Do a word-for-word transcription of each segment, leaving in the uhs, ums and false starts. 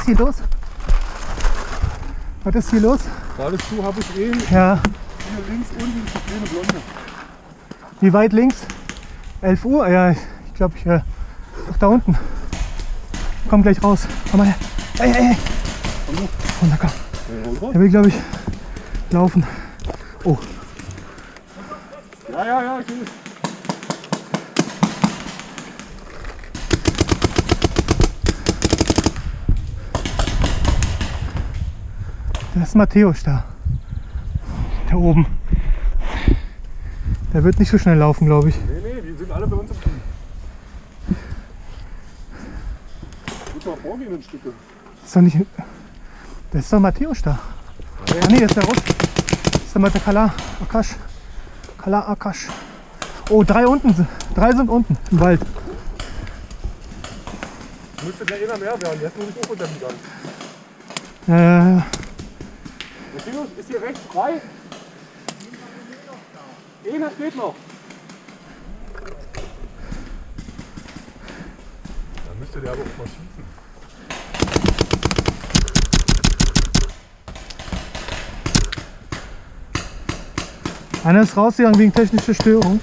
ist hier los? Was ist hier los? Geradezu habe ich eh Ja. hier links unten die kleine Blonde. Wie weit links? elf Uhr? Ja, ich glaube, ich äh, doch da unten. Komm gleich raus. Komm mal her. Ey, ey, ey. Runter, komm. Der will, glaube ich, laufen. Oh. Ja, ja, ja, ich will. Da ist Matthäus da. Da oben. Der wird nicht so schnell laufen, glaube ich. Nee, nee, die sind alle bei uns im Team. Muss mal vorgehen ein Stück. Das ist doch nicht. Da ist doch Matthäus da. Ah nee, das ist der Russ. Das ist der Mathe Kala Akash. Kala Akash. Oh, drei unten. sind- Drei sind unten im Wald. Müsste gleich einer mehr werden, der ist nur nicht hoch untergegangen. Äh, Matthäus, ist hier rechts frei? Einer steht noch. Da müsste der aber auch mal schießen. einer ist rausgegangen wegen technischer Störung.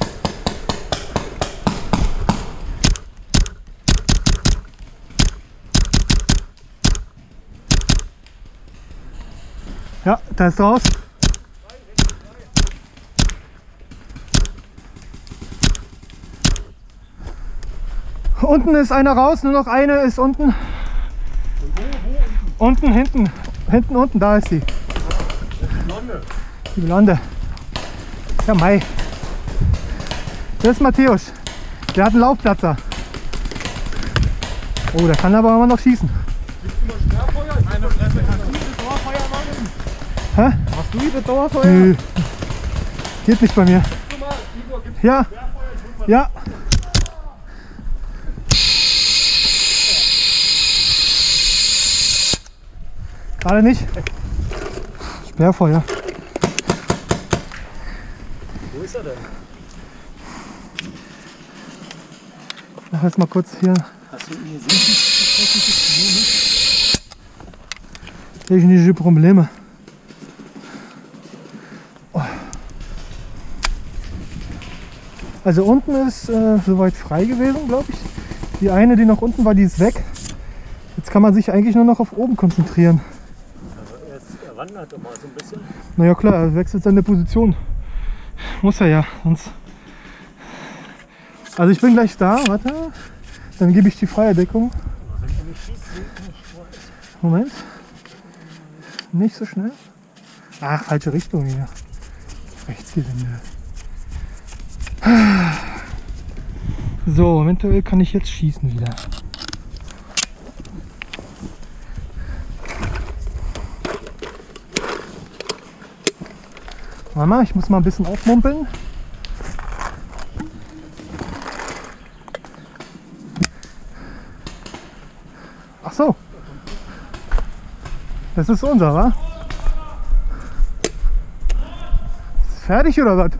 Ja, da ist raus. Unten ist einer raus, nur noch eine ist unten. Und wo, wo? Unten, hinten. Hinten, unten, da ist sie. Das ist die Blonde. Die Blonde. Ja, Mai. Das ist Matthäus. Der hat einen Laufplatzer. Oh, der kann aber immer noch schießen. Gibst du mal Sperrfeuer? Meine Fresse, kannst du dieses Dauerfeuer machen? Hä? Hast du dieses Dauerfeuer? Nö. Geht nicht bei mir. Guck mal, Igor, gibst du Ja. Sperrfeuer? Ich hol mal- Ja. Gerade nicht. Sperrfeuer. Wo ist er denn? Ich mach jetzt mal kurz hier. Hast du ihn gesehen? Technische Probleme. Oh. Also unten ist äh, soweit frei gewesen, glaube ich. Die eine, die noch unten war, die ist weg. Jetzt kann man sich eigentlich nur noch auf oben konzentrieren. Er, ist, er wandert immer so ein bisschen. Naja klar, er wechselt seine Position. Muss er ja, sonst. Also ich bin gleich da, warte. Dann gebe ich die Feuerdeckung. Moment. Nicht so schnell. Ach, falsche Richtung hier. Rechts hier denn. So, eventuell kann ich jetzt schießen wieder. Mama, ich muss mal ein bisschen aufmumpeln. Ach so. Das ist unser, wa? Ist fertig oder was?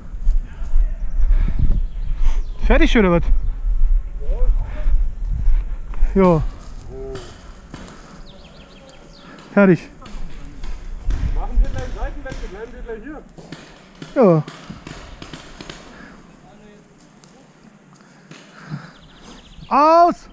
Fertig oder was? Jo. Fertig. Machen wir gleich Seitenwechsel, bleiben wir gleich hier. Ja. Aus!